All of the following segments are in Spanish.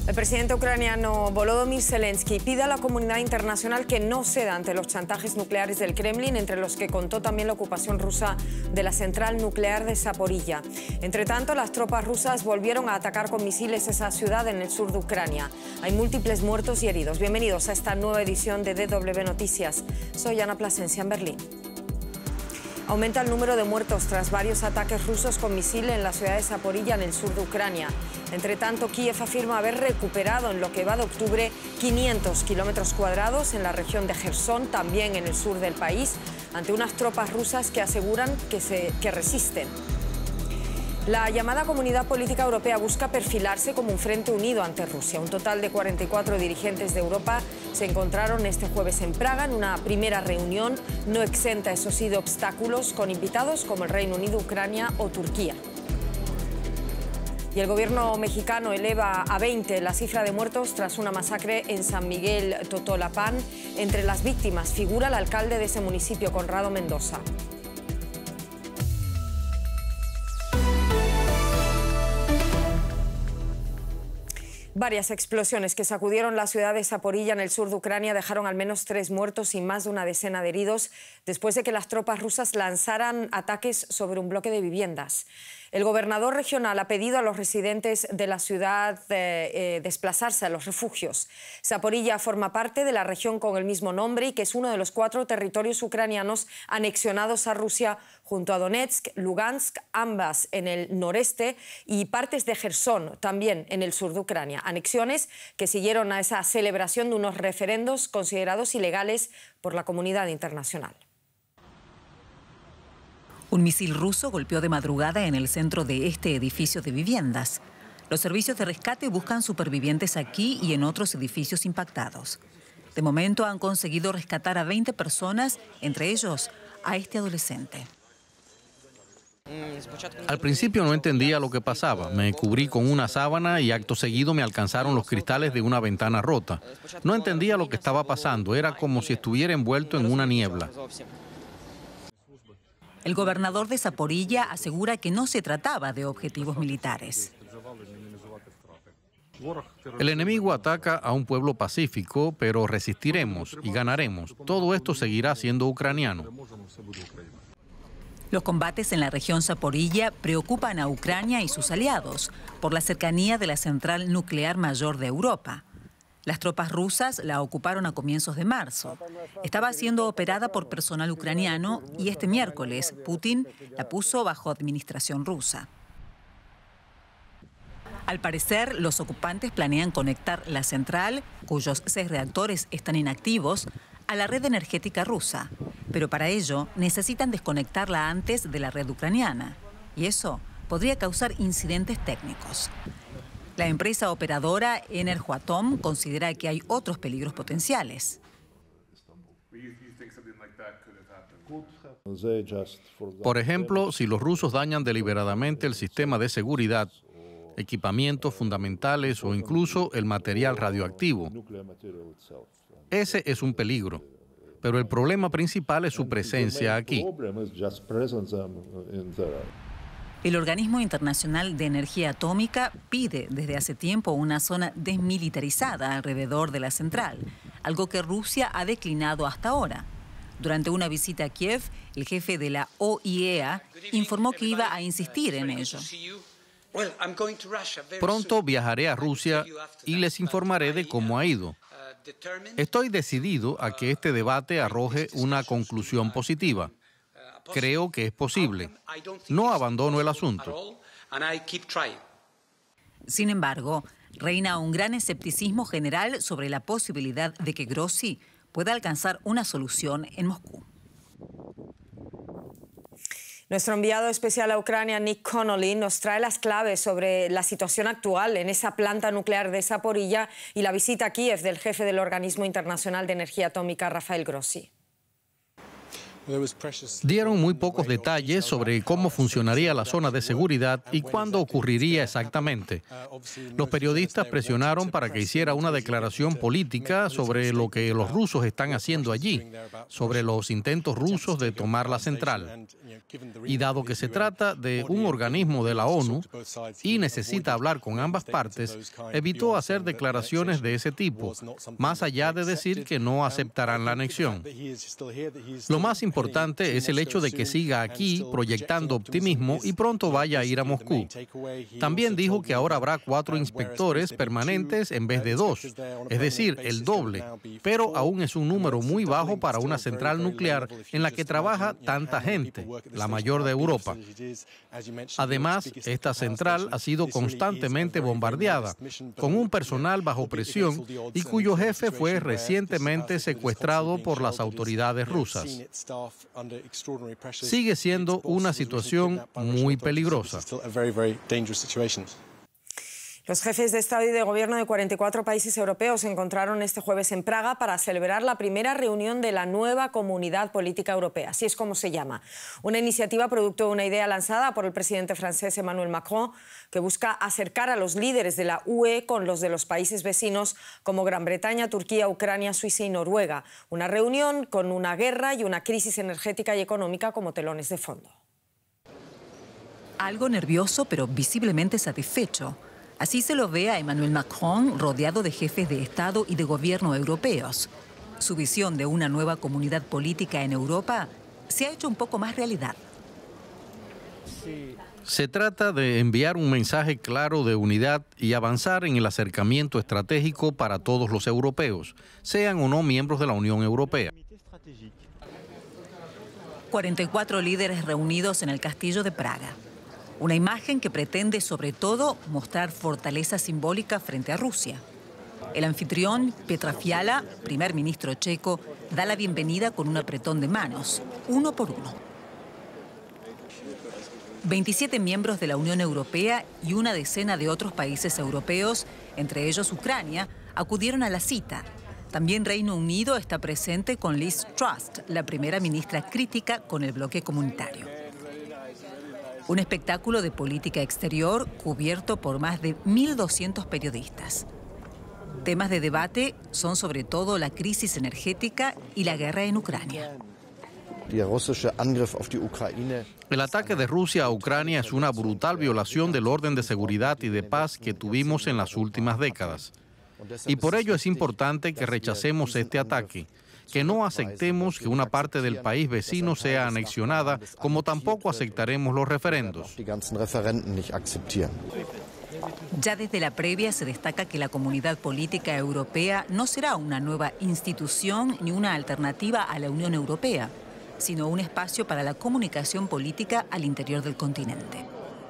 El presidente ucraniano Volodymyr Zelensky pide a la comunidad internacional que no ceda ante los chantajes nucleares del Kremlin, entre los que contó también la ocupación rusa de la central nuclear de Zaporilla. Entre tanto, las tropas rusas volvieron a atacar con misiles esa ciudad en el sur de Ucrania. Hay múltiples muertos y heridos. Bienvenidos a esta nueva edición de DW Noticias. Soy Ana Plasencia en Berlín. Aumenta el número de muertos tras varios ataques rusos con misiles en la ciudad de Zaporilla, en el sur de Ucrania. Entre tanto, Kiev afirma haber recuperado en lo que va de octubre 500 kilómetros cuadrados en la región de Jersón, también en el sur del país, ante unas tropas rusas que aseguran que resisten. La llamada Comunidad Política Europea busca perfilarse como un frente unido ante Rusia. Un total de 44 dirigentes de Europa se encontraron este jueves en Praga en una primera reunión no exenta, eso sí, de obstáculos, con invitados como el Reino Unido, Ucrania o Turquía. Y el gobierno mexicano eleva a 20 la cifra de muertos tras una masacre en San Miguel Totolapán. Entre las víctimas figura el alcalde de ese municipio, Conrado Mendoza. Varias explosiones que sacudieron la ciudad de Zaporilla en el sur de Ucrania dejaron al menos 3 muertos y más de una decena de heridos después de que las tropas rusas lanzaran ataques sobre un bloque de viviendas. El gobernador regional ha pedido a los residentes de la ciudad desplazarse a los refugios. Zaporilla forma parte de la región con el mismo nombre y que es uno de los 4 territorios ucranianos anexionados a Rusia junto a Donetsk, Lugansk, ambas en el noreste, y partes de Jersón, también en el sur de Ucrania. Anexiones que siguieron a esa celebración de unos referendos considerados ilegales por la comunidad internacional. Un misil ruso golpeó de madrugada en el centro de este edificio de viviendas. Los servicios de rescate buscan supervivientes aquí y en otros edificios impactados. De momento han conseguido rescatar a 20 personas, entre ellos a este adolescente. Al principio no entendía lo que pasaba. Me cubrí con una sábana y acto seguido me alcanzaron los cristales de una ventana rota. No entendía lo que estaba pasando. Era como si estuviera envuelto en una niebla. El gobernador de Zaporilla asegura que no se trataba de objetivos militares. El enemigo ataca a un pueblo pacífico, pero resistiremos y ganaremos. Todo esto seguirá siendo ucraniano. Los combates en la región Zaporilla preocupan a Ucrania y sus aliados por la cercanía de la central nuclear mayor de Europa. Las tropas rusas la ocuparon a comienzos de marzo. Estaba siendo operada por personal ucraniano y este miércoles Putin la puso bajo administración rusa. Al parecer, los ocupantes planean conectar la central, cuyos 6 reactores están inactivos, a la red energética rusa. Pero para ello necesitan desconectarla antes de la red ucraniana. Y eso podría causar incidentes técnicos. La empresa operadora Energoatom considera que hay otros peligros potenciales. Por ejemplo, si los rusos dañan deliberadamente el sistema de seguridad, equipamientos fundamentales o incluso el material radioactivo. Ese es un peligro, pero el problema principal es su presencia aquí. El Organismo Internacional de Energía Atómica pide desde hace tiempo una zona desmilitarizada alrededor de la central, algo que Rusia ha declinado hasta ahora. Durante una visita a Kiev, el jefe de la OIEA informó que iba a insistir en ello. Pronto viajaré a Rusia y les informaré de cómo ha ido. Estoy decidido a que este debate arroje una conclusión positiva. Creo que es posible. No abandono el asunto. Sin embargo, reina un gran escepticismo general sobre la posibilidad de que Grossi pueda alcanzar una solución en Moscú. Nuestro enviado especial a Ucrania, Nick Connolly, nos trae las claves sobre la situación actual en esa planta nuclear de Zaporilla y la visita a Kiev del jefe del Organismo Internacional de Energía Atómica, Rafael Grossi. Dieron muy pocos detalles sobre cómo funcionaría la zona de seguridad y cuándo ocurriría exactamente. Los periodistas presionaron para que hiciera una declaración política sobre lo que los rusos están haciendo allí, sobre los intentos rusos de tomar la central. Y dado que se trata de un organismo de la ONU y necesita hablar con ambas partes, evitó hacer declaraciones de ese tipo, más allá de decir que no aceptarán la anexión. Lo más importante es el hecho de que siga aquí proyectando optimismo y pronto vaya a ir a Moscú. También dijo que ahora habrá 4 inspectores permanentes en vez de 2, es decir, el doble, pero aún es un número muy bajo para una central nuclear en la que trabaja tanta gente, la mayor de Europa. Además, esta central ha sido constantemente bombardeada, con un personal bajo presión y cuyo jefe fue recientemente secuestrado por las autoridades rusas. Sigue siendo una situación muy peligrosa. Los jefes de Estado y de Gobierno de 44 países europeos se encontraron este jueves en Praga para celebrar la primera reunión de la nueva Comunidad Política Europea, así es como se llama. Una iniciativa producto de una idea lanzada por el presidente francés Emmanuel Macron, que busca acercar a los líderes de la UE con los de los países vecinos como Gran Bretaña, Turquía, Ucrania, Suiza y Noruega. Una reunión con una guerra y una crisis energética y económica como telones de fondo. Algo nervioso, pero visiblemente satisfecho. Así se lo ve a Emmanuel Macron rodeado de jefes de Estado y de Gobierno europeos. Su visión de una nueva comunidad política en Europa se ha hecho un poco más realidad. Se trata de enviar un mensaje claro de unidad y avanzar en el acercamiento estratégico para todos los europeos, sean o no miembros de la Unión Europea. 44 líderes reunidos en el Castillo de Praga. Una imagen que pretende, sobre todo, mostrar fortaleza simbólica frente a Rusia. El anfitrión, Petr Fiala, primer ministro checo, da la bienvenida con un apretón de manos, uno por uno. 27 miembros de la Unión Europea y una decena de otros países europeos, entre ellos Ucrania, acudieron a la cita. También Reino Unido está presente con Liz Truss, la primera ministra crítica con el bloque comunitario. Un espectáculo de política exterior cubierto por más de 1.200 periodistas. Temas de debate son sobre todo la crisis energética y la guerra en Ucrania. El ataque de Rusia a Ucrania es una brutal violación del orden de seguridad y de paz que tuvimos en las últimas décadas. Y por ello es importante que rechacemos este ataque, que no aceptemos que una parte del país vecino sea anexionada, como tampoco aceptaremos los referendos. Ya desde la previa se destaca que la Comunidad Política Europea no será una nueva institución ni una alternativa a la Unión Europea, sino un espacio para la comunicación política al interior del continente.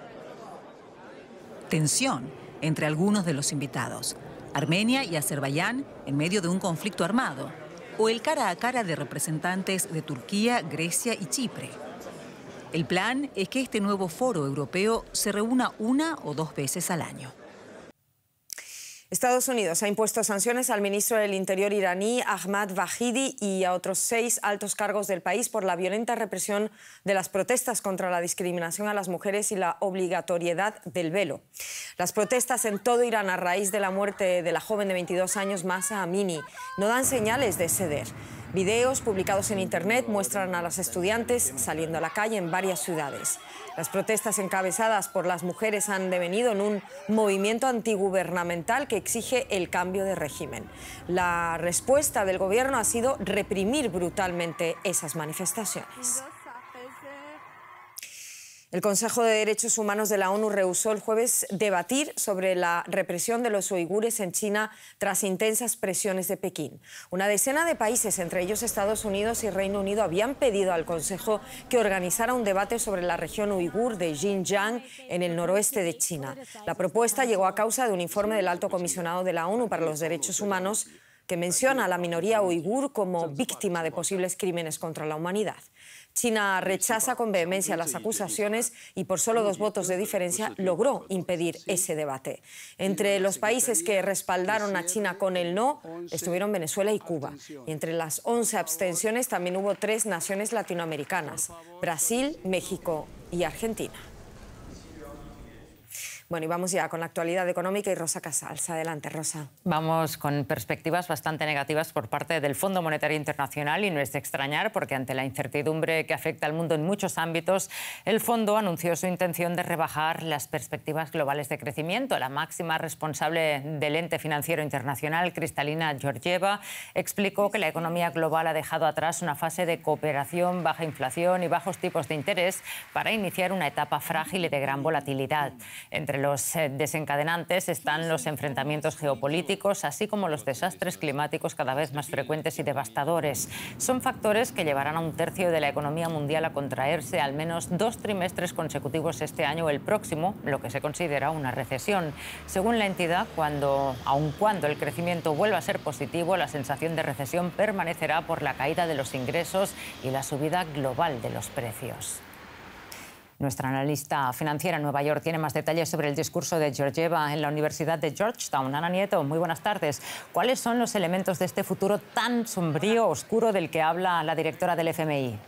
Tensión entre algunos de los invitados, Armenia y Azerbaiyán en medio de un conflicto armado, o el cara a cara de representantes de Turquía, Grecia y Chipre. El plan es que este nuevo foro europeo se reúna 1 o 2 veces al año. Estados Unidos ha impuesto sanciones al ministro del Interior iraní, Ahmad Vahidi, y a otros 6 altos cargos del país por la violenta represión de las protestas contra la discriminación a las mujeres y la obligatoriedad del velo. Las protestas en todo Irán a raíz de la muerte de la joven de 22 años, Mahsa Amini, no dan señales de ceder. Videos publicados en Internet muestran a las estudiantes saliendo a la calle en varias ciudades. Las protestas encabezadas por las mujeres han devenido en un movimiento antigubernamental que exige el cambio de régimen. La respuesta del gobierno ha sido reprimir brutalmente esas manifestaciones. El Consejo de Derechos Humanos de la ONU rehusó el jueves debatir sobre la represión de los uigures en China tras intensas presiones de Pekín. Una decena de países, entre ellos Estados Unidos y Reino Unido, habían pedido al Consejo que organizara un debate sobre la región uigur de Xinjiang en el noroeste de China. La propuesta llegó a causa de un informe del Alto Comisionado de la ONU para los Derechos Humanos que menciona a la minoría uigur como víctima de posibles crímenes contra la humanidad. China rechaza con vehemencia las acusaciones y por solo 2 votos de diferencia logró impedir ese debate. Entre los países que respaldaron a China con el no estuvieron Venezuela y Cuba. Y entre las 11 abstenciones también hubo 3 naciones latinoamericanas: Brasil, México y Argentina. Bueno, y vamos ya con la actualidad económica y Rosa Casals. Adelante, Rosa. Vamos con perspectivas bastante negativas por parte del Fondo Monetario Internacional y no es de extrañar porque ante la incertidumbre que afecta al mundo en muchos ámbitos, el fondo anunció su intención de rebajar las perspectivas globales de crecimiento. La máxima responsable del ente financiero internacional, Kristalina Georgieva, explicó que la economía global ha dejado atrás una fase de cooperación, baja inflación y bajos tipos de interés para iniciar una etapa frágil y de gran volatilidad. Entre los desencadenantes están los enfrentamientos geopolíticos, así como los desastres climáticos cada vez más frecuentes y devastadores. Son factores que llevarán a un tercio de la economía mundial a contraerse al menos 2 trimestres consecutivos este año o el próximo, lo que se considera una recesión. Según la entidad, aun cuando el crecimiento vuelva a ser positivo, la sensación de recesión permanecerá por la caída de los ingresos y la subida global de los precios. Nuestra analista financiera en Nueva York tiene más detalles sobre el discurso de Georgieva en la Universidad de Georgetown. Ana Nieto, muy buenas tardes. ¿Cuáles son los elementos de este futuro tan sombrío, oscuro, del que habla la directora del FMI?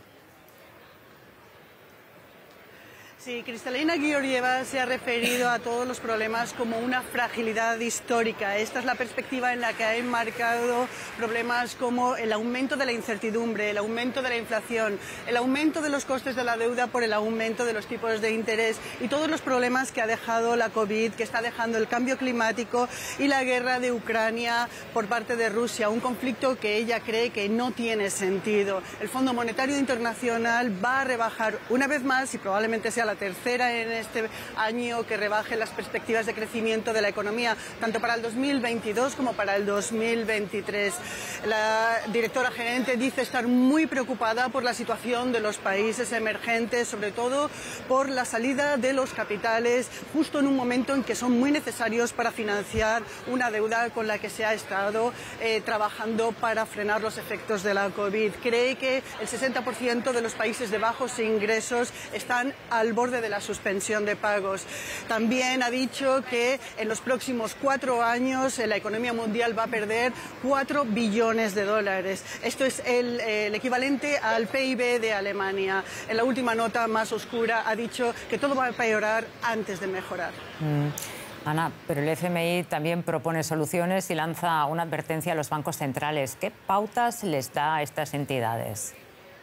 Sí, Kristalina Georgieva se ha referido a todos los problemas como una fragilidad histórica. Esta es la perspectiva en la que ha enmarcado problemas como el aumento de la incertidumbre, el aumento de la inflación, el aumento de los costes de la deuda por el aumento de los tipos de interés y todos los problemas que ha dejado la COVID, que está dejando el cambio climático y la guerra de Ucrania por parte de Rusia, un conflicto que ella cree que no tiene sentido. El Fondo Monetario Internacional va a rebajar una vez más, y probablemente sea la tercera en este año, que rebaje las perspectivas de crecimiento de la economía, tanto para el 2022 como para el 2023. La directora gerente dice estar muy preocupada por la situación de los países emergentes, sobre todo por la salida de los capitales, justo en un momento en que son muy necesarios para financiar una deuda con la que se ha estado trabajando para frenar los efectos de la COVID. Cree que el 60% de los países de bajos ingresos están al borde de la suspensión de pagos. También ha dicho que en los próximos 4 años la economía mundial va a perder 4 billones de dólares. Esto es el equivalente al PIB de Alemania. En la última nota más oscura ha dicho que todo va a empeorar antes de mejorar. Ana, pero el FMI también propone soluciones y lanza una advertencia a los bancos centrales. ¿Qué pautas les da a estas entidades?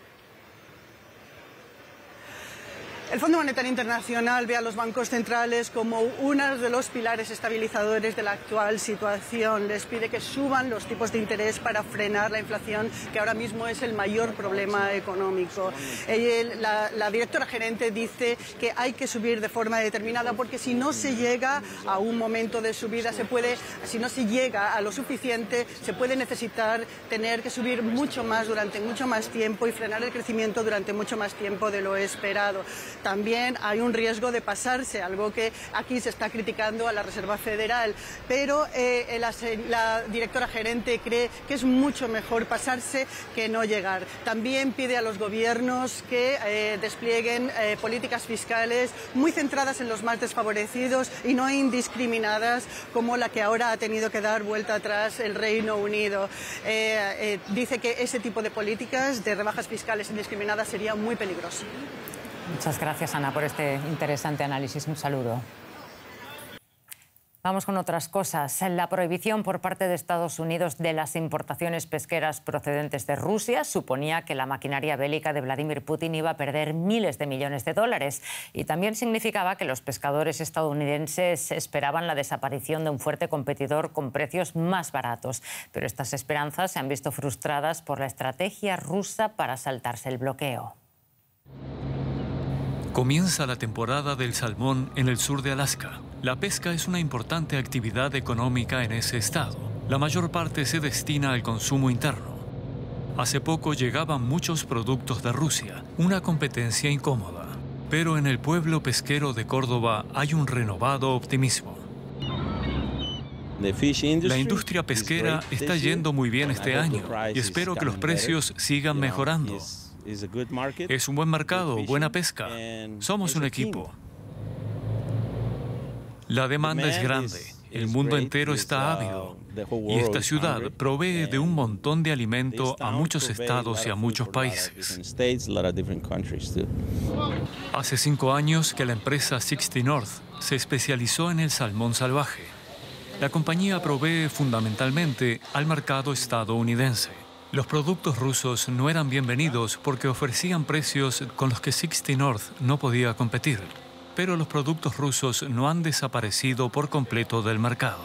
El Fondo Monetario Internacional ve a los bancos centrales como uno de los pilares estabilizadores de la actual situación. Les pide que suban los tipos de interés para frenar la inflación, que ahora mismo es el mayor problema económico. La directora gerente dice que hay que subir de forma determinada porque si no se llega a un momento de subida, si no se llega a lo suficiente, se puede necesitar tener que subir mucho más durante mucho más tiempo y frenar el crecimiento durante mucho más tiempo de lo esperado. También hay un riesgo de pasarse, algo que aquí se está criticando a la Reserva Federal, pero la directora gerente cree que es mucho mejor pasarse que no llegar. También pide a los gobiernos que desplieguen políticas fiscales muy centradas en los más desfavorecidos y no indiscriminadas como la que ahora ha tenido que dar vuelta atrás el Reino Unido. Dice que ese tipo de políticas de rebajas fiscales indiscriminadas sería muy peligroso. Muchas gracias, Ana, por este interesante análisis. Un saludo. Vamos con otras cosas. La prohibición por parte de Estados Unidos de las importaciones pesqueras procedentes de Rusia suponía que la maquinaria bélica de Vladimir Putin iba a perder miles de millones de dólares. Y también significaba que los pescadores estadounidenses esperaban la desaparición de un fuerte competidor con precios más baratos. Pero estas esperanzas se han visto frustradas por la estrategia rusa para saltarse el bloqueo. Comienza la temporada del salmón en el sur de Alaska. La pesca es una importante actividad económica en ese estado. La mayor parte se destina al consumo interno. Hace poco llegaban muchos productos de Rusia, una competencia incómoda. Pero en el pueblo pesquero de Córdoba hay un renovado optimismo. La industria pesquera está yendo muy bien este año y espero que los precios sigan mejorando. Es un buen mercado, buena pesca. Somos un equipo. La demanda es grande. El mundo entero está ávido. Y esta ciudad provee de un montón de alimento a muchos estados y a muchos países. Hace 5 años que la empresa 60 North se especializó en el salmón salvaje. La compañía provee fundamentalmente al mercado estadounidense. Los productos rusos no eran bienvenidos porque ofrecían precios con los que 60 North no podía competir. Pero los productos rusos no han desaparecido por completo del mercado.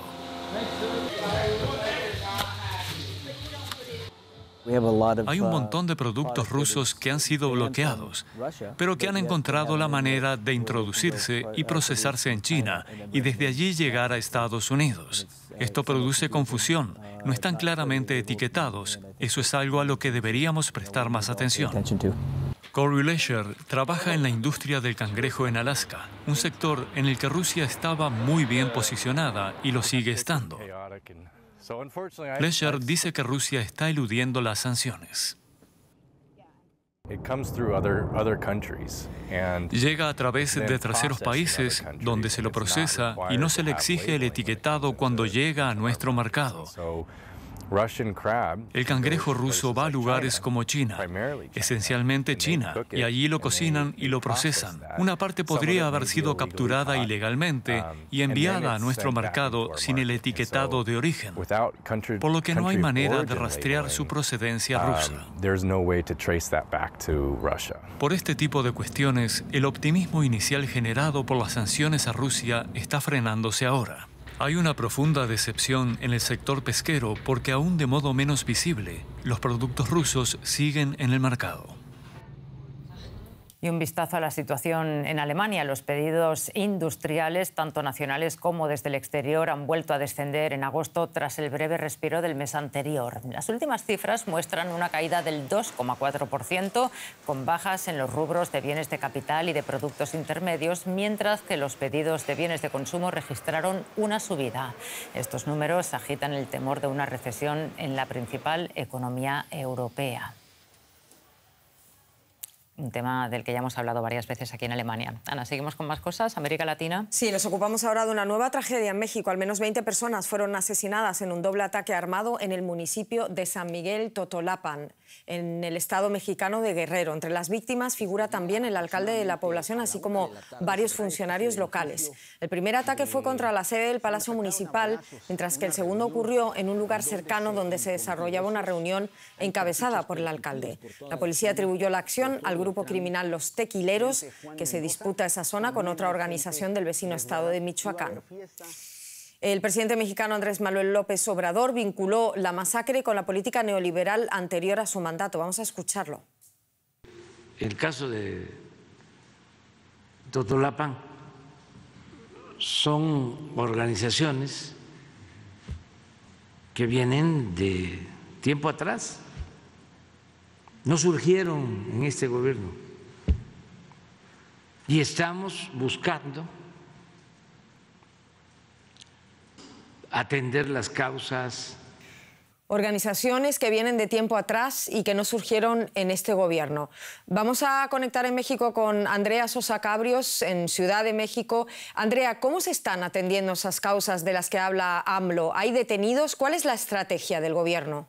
Hay un montón de productos rusos que han sido bloqueados, pero que han encontrado la manera de introducirse y procesarse en China y desde allí llegar a Estados Unidos. Esto produce confusión, no están claramente etiquetados. Eso es algo a lo que deberíamos prestar más atención. Corey Lesher trabaja en la industria del cangrejo en Alaska, un sector en el que Rusia estaba muy bien posicionada y lo sigue estando. Lesher dice que Rusia está eludiendo las sanciones. Llega a través de terceros países donde se lo procesa y no se le exige el etiquetado cuando llega a nuestro mercado. El cangrejo ruso va a lugares como China, esencialmente China, y allí lo cocinan y lo procesan. Una parte podría haber sido capturada ilegalmente y enviada a nuestro mercado sin el etiquetado de origen, por lo que no hay manera de rastrear su procedencia rusa. Por este tipo de cuestiones, el optimismo inicial generado por las sanciones a Rusia está frenándose ahora. Hay una profunda decepción en el sector pesquero porque aún de modo menos visible, los productos rusos siguen en el mercado. Y un vistazo a la situación en Alemania. Los pedidos industriales, tanto nacionales como desde el exterior, han vuelto a descender en agosto tras el breve respiro del mes anterior. Las últimas cifras muestran una caída del 2,4%, con bajas en los rubros de bienes de capital y de productos intermedios, mientras que los pedidos de bienes de consumo registraron una subida. Estos números agitan el temor de una recesión en la principal economía europea. Un tema del que ya hemos hablado varias veces aquí en Alemania. Ana, ¿seguimos con más cosas? ¿América Latina? Sí, nos ocupamos ahora de una nueva tragedia en México. Al menos 20 personas fueron asesinadas en un doble ataque armado en el municipio de San Miguel Totolapan, en el estado mexicano de Guerrero. Entre las víctimas figura también el alcalde de la población, así como varios funcionarios locales. El primer ataque fue contra la sede del Palacio Municipal, mientras que el segundo ocurrió en un lugar cercano donde se desarrollaba una reunión encabezada por el alcalde. La policía atribuyó la acción al grupo criminal Los Tequileros, que se disputa esa zona con otra organización del vecino estado de Michoacán. El presidente mexicano Andrés Manuel López Obrador vinculó la masacre con la política neoliberal anterior a su mandato. Vamos a escucharlo. El caso de Totolapan son organizaciones que vienen de tiempo atrás. No surgieron en este gobierno y estamos buscando atender las causas. Organizaciones que vienen de tiempo atrás y que no surgieron en este gobierno. Vamos a conectar en México con Andrea Sosa Cabrios, en Ciudad de México. Andrea, ¿cómo se están atendiendo esas causas de las que habla AMLO? ¿Hay detenidos? ¿Cuál es la estrategia del gobierno?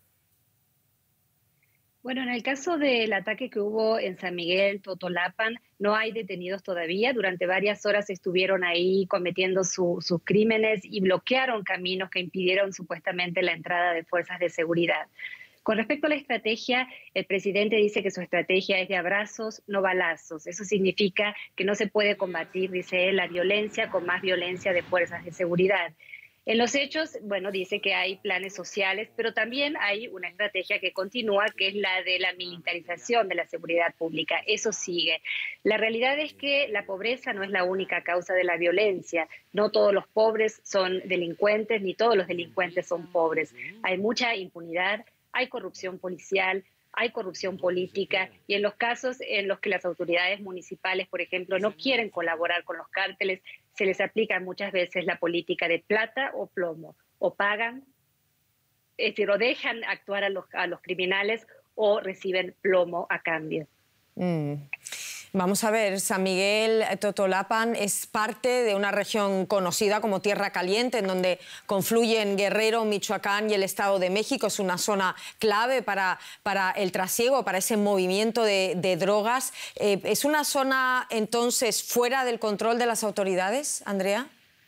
Bueno, en el caso del ataque que hubo en San Miguel Totolapan, no hay detenidos todavía. Durante varias horas estuvieron ahí cometiendo sus crímenes y bloquearon caminos que impidieron supuestamente la entrada de fuerzas de seguridad. Con respecto a la estrategia, el presidente dice que su estrategia es de abrazos, no balazos. Eso significa que no se puede combatir, dice él, la violencia con más violencia de fuerzas de seguridad. En los hechos, bueno, dice que hay planes sociales, pero también hay una estrategia que continúa, que es la de la militarización de la seguridad pública. Eso sigue. La realidad es que la pobreza no es la única causa de la violencia. No todos los pobres son delincuentes, ni todos los delincuentes son pobres. Hay mucha impunidad, hay corrupción policial, hay corrupción política, y en los casos en los que las autoridades municipales, por ejemplo, no quieren colaborar con los cárteles, se les aplica muchas veces la política de plata o plomo. O pagan, es decir, o dejan actuar a los criminales, o reciben plomo a cambio. Vamos a ver, San Miguel Totolapan es parte de una región conocida como Tierra Caliente, en donde confluyen Guerrero, Michoacán y el Estado de México. Es una zona clave para el trasiego, para ese movimiento de drogas. ¿Es una zona, entonces, fuera del control de las autoridades, Andrea?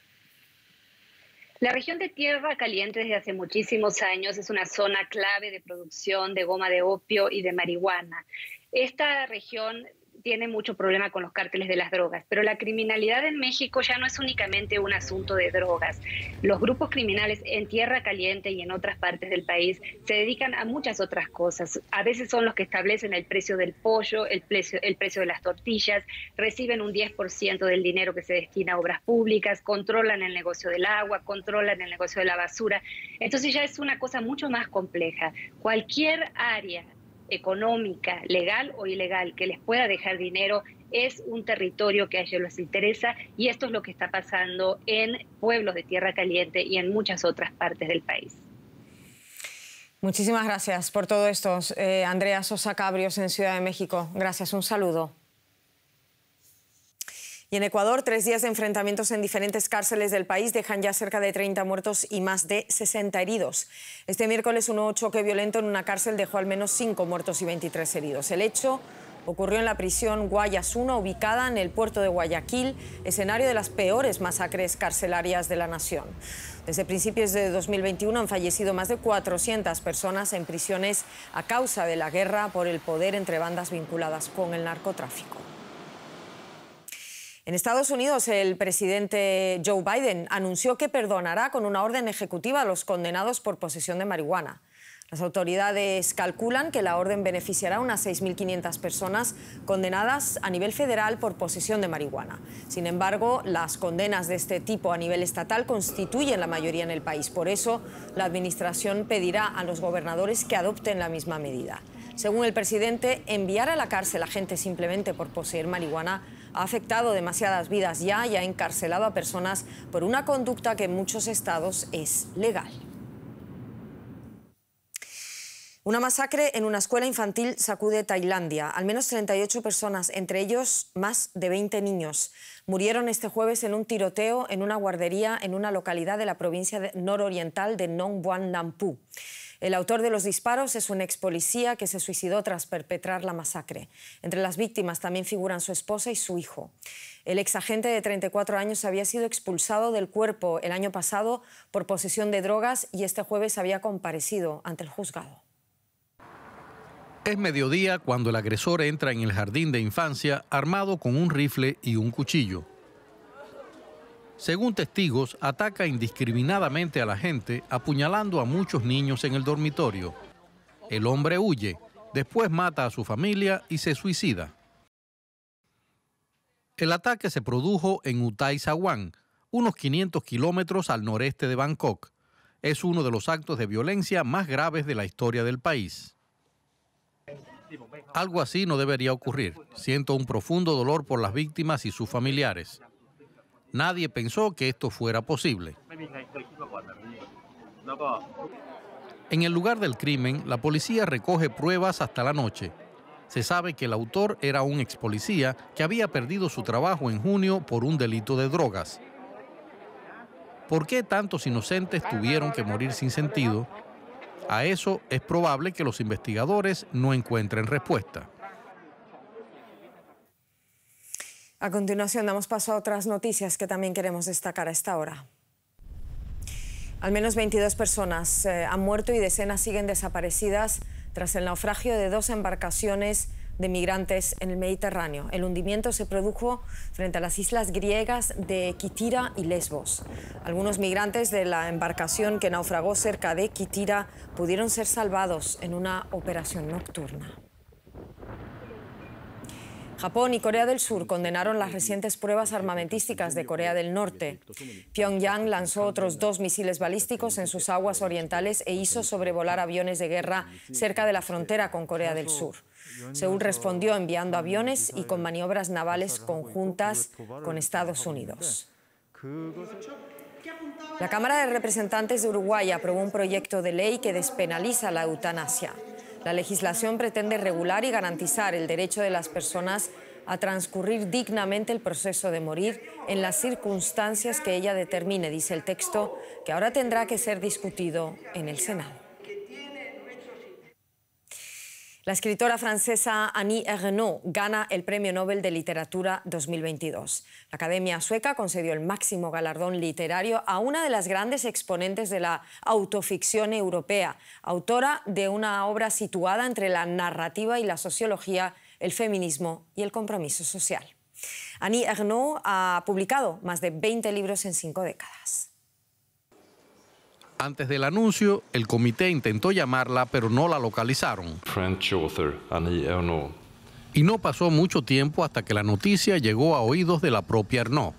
La región de Tierra Caliente desde hace muchísimos años es una zona clave de producción de goma de opio y de marihuana. Esta región tiene mucho problema con los cárteles de las drogas, pero la criminalidad en México ya no es únicamente un asunto de drogas. Los grupos criminales en Tierra Caliente y en otras partes del país se dedican a muchas otras cosas. A veces son los que establecen el precio del pollo, el precio de las tortillas, reciben un 10% del dinero que se destina a obras públicas, controlan el negocio del agua, controlan el negocio de la basura. Entonces ya es una cosa mucho más compleja. Cualquier área económica, legal o ilegal, que les pueda dejar dinero, es un territorio que a ellos les interesa, y esto es lo que está pasando en pueblos de Tierra Caliente y en muchas otras partes del país. Muchísimas gracias por todo esto, Andrea Sosa Cabrios en Ciudad de México. Gracias, un saludo. Y en Ecuador, 3 días de enfrentamientos en diferentes cárceles del país dejan ya cerca de 30 muertos y más de 60 heridos. Este miércoles, un nuevo choque violento en una cárcel dejó al menos 5 muertos y 23 heridos. El hecho ocurrió en la prisión Guayas 1, ubicada en el puerto de Guayaquil, escenario de las peores masacres carcelarias de la nación. Desde principios de 2021 han fallecido más de 400 personas en prisiones a causa de la guerra por el poder entre bandas vinculadas con el narcotráfico. En Estados Unidos, el presidente Joe Biden anunció que perdonará con una orden ejecutiva a los condenados por posesión de marihuana. Las autoridades calculan que la orden beneficiará a unas 6.500 personas condenadas a nivel federal por posesión de marihuana. Sin embargo, las condenas de este tipo a nivel estatal constituyen la mayoría en el país. Por eso, la administración pedirá a los gobernadores que adopten la misma medida. Según el presidente, enviar a la cárcel a gente simplemente por poseer marihuana ha afectado demasiadas vidas ya y ha encarcelado a personas por una conducta que en muchos estados es legal. Una masacre en una escuela infantil sacude Tailandia. Al menos 38 personas, entre ellos más de 20 niños, murieron este jueves en un tiroteo en una guardería en una localidad de la provincia nororiental de Nong Buan Nampu. El autor de los disparos es un ex policía que se suicidó tras perpetrar la masacre. Entre las víctimas también figuran su esposa y su hijo. El ex agente de 34 años había sido expulsado del cuerpo el año pasado por posesión de drogas y este jueves había comparecido ante el juzgado. Es mediodía cuando el agresor entra en el jardín de infancia armado con un rifle y un cuchillo. Según testigos, ataca indiscriminadamente a la gente, apuñalando a muchos niños en el dormitorio. El hombre huye, después mata a su familia y se suicida. El ataque se produjo en Utai Sawan, unos 500 kilómetros al noreste de Bangkok. Es uno de los actos de violencia más graves de la historia del país. Algo así no debería ocurrir. Siento un profundo dolor por las víctimas y sus familiares. Nadie pensó que esto fuera posible. En el lugar del crimen, la policía recoge pruebas hasta la noche. Se sabe que el autor era un ex policía que había perdido su trabajo en junio por un delito de drogas. ¿Por qué tantos inocentes tuvieron que morir sin sentido? A eso es probable que los investigadores no encuentren respuesta. A continuación damos paso a otras noticias que también queremos destacar a esta hora. Al menos 22 personas han muerto y decenas siguen desaparecidas tras el naufragio de 2 embarcaciones de migrantes en el Mediterráneo. El hundimiento se produjo frente a las islas griegas de Kythira y Lesbos. Algunos migrantes de la embarcación que naufragó cerca de Kythira pudieron ser salvados en una operación nocturna. Japón y Corea del Sur condenaron las recientes pruebas armamentísticas de Corea del Norte. Pyongyang lanzó otros 2 misiles balísticos en sus aguas orientales e hizo sobrevolar aviones de guerra cerca de la frontera con Corea del Sur. Seúl respondió enviando aviones y con maniobras navales conjuntas con Estados Unidos. La Cámara de Representantes de Uruguay aprobó un proyecto de ley que despenaliza la eutanasia. La legislación pretende regular y garantizar el derecho de las personas a transcurrir dignamente el proceso de morir en las circunstancias que ella determine, dice el texto, que ahora tendrá que ser discutido en el Senado. La escritora francesa Annie Ernaux gana el Premio Nobel de Literatura 2022. La Academia Sueca concedió el máximo galardón literario a una de las grandes exponentes de la autoficción europea, autora de una obra situada entre la narrativa y la sociología, el feminismo y el compromiso social. Annie Ernaux ha publicado más de 20 libros en 5 décadas. Antes del anuncio, el comité intentó llamarla, pero no la localizaron. French author Annie Ernaux. Y no pasó mucho tiempo hasta que la noticia llegó a oídos de la propia Ernaux.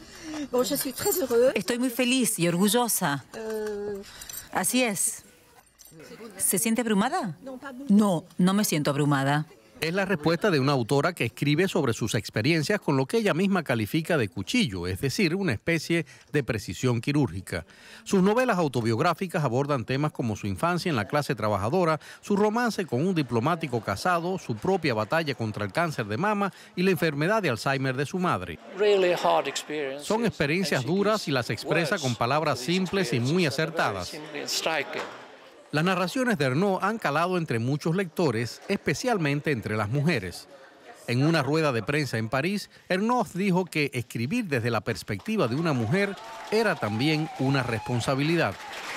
Estoy muy feliz y orgullosa. Así es. ¿Se siente abrumada? No, no me siento abrumada. Es la respuesta de una autora que escribe sobre sus experiencias con lo que ella misma califica de cuchillo, es decir, una especie de precisión quirúrgica. Sus novelas autobiográficas abordan temas como su infancia en la clase trabajadora, su romance con un diplomático casado, su propia batalla contra el cáncer de mama y la enfermedad de Alzheimer de su madre. Son experiencias duras y las expresa con palabras simples y muy acertadas. Las narraciones de Ernaux han calado entre muchos lectores, especialmente entre las mujeres. En una rueda de prensa en París, Ernaux dijo que escribir desde la perspectiva de una mujer era también una responsabilidad.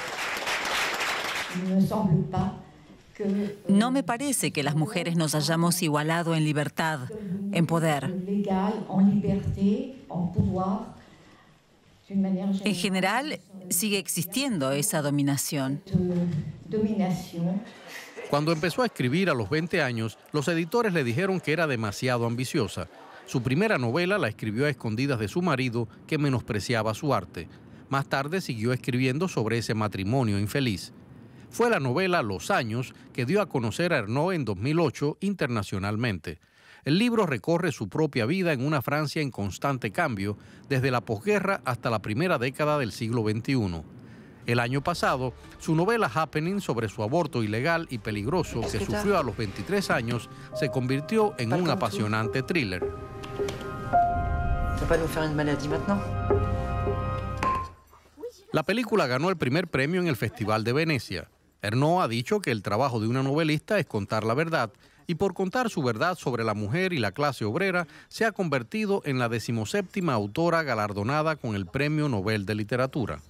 No me parece que las mujeres nos hayamos igualado en libertad, en poder. En general, sigue existiendo esa dominación. Cuando empezó a escribir a los 20 años, los editores le dijeron que era demasiado ambiciosa. Su primera novela la escribió a escondidas de su marido, que menospreciaba su arte. Más tarde siguió escribiendo sobre ese matrimonio infeliz. Fue la novela Los años que dio a conocer a Ernaux en 2008 internacionalmente. El libro recorre su propia vida en una Francia en constante cambio, desde la posguerra hasta la primera década del siglo XXI. El año pasado, su novela Happening sobre su aborto ilegal y peligroso que sufrió a los 23 años se convirtió en un apasionante thriller. La película ganó el primer premio en el Festival de Venecia. Ernaux ha dicho que el trabajo de una novelista es contar la verdad, y por contar su verdad sobre la mujer y la clase obrera, se ha convertido en la 17ª autora galardonada con el Premio Nobel de Literatura.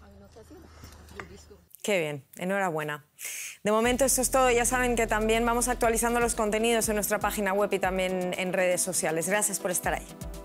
Qué bien, enhorabuena. De momento esto es todo. Ya saben que también vamos actualizando los contenidos en nuestra página web y también en redes sociales. Gracias por estar ahí.